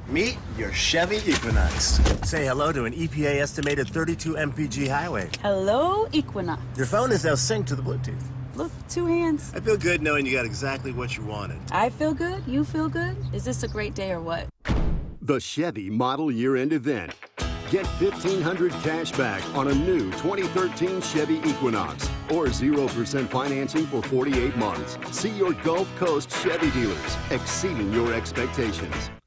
Meet your Chevy Equinox. Say hello to an EPA estimated 32 MPG highway. Hello, Equinox. Your phone is now synced to the Bluetooth. Look, 2 hands. I feel good knowing you got exactly what you wanted. I feel good. You feel good. Is this a great day or what? The Chevy Model Year-End Event. Get $1,500 cash back on a new 2013 Chevy Equinox or 0% financing for 48 months. See your Gulf Coast Chevy dealers, exceeding your expectations.